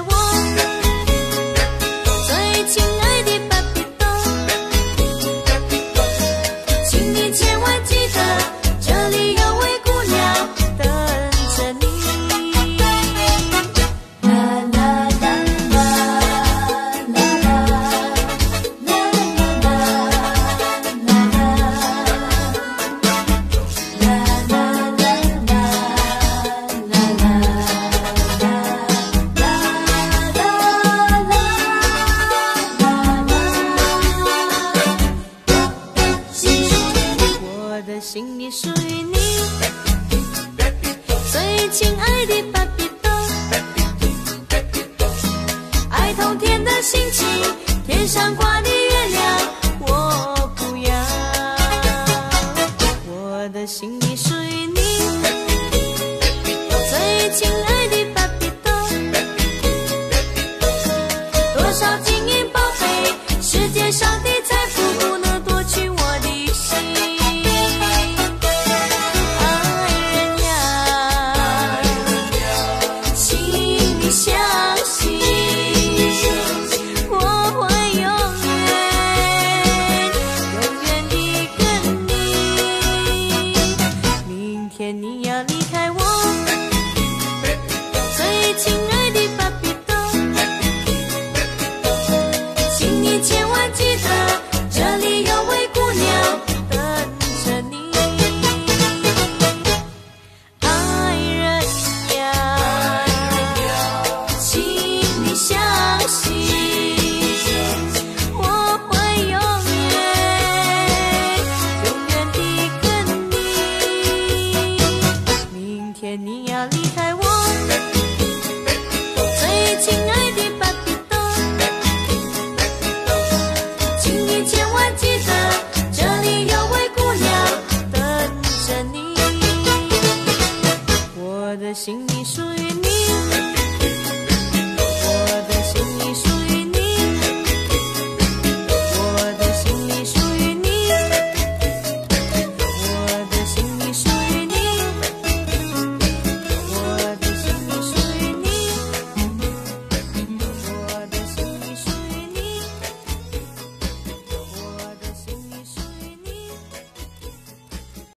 我。最亲爱的 Pepito， 请你千万记得，这里有位姑娘等着你。啦啦啦啦啦啦啦啦啦啦心里属于你，最亲爱的 Pepito， 爱同甜的心情，天上挂的月亮我不要，我的心里属于你，最亲爱的 Pepito， 多少金银宝贝，世界上的财富不能夺去我的心。你要离开我，最亲爱的 Pepito， 请你千万记得，这里有位姑娘等着你。爱人呀，请你相信，我会永远的跟你。明天你要离开我，最亲爱的 Pepito， 请你千万记得，这里有位姑娘等着你，我的心里属于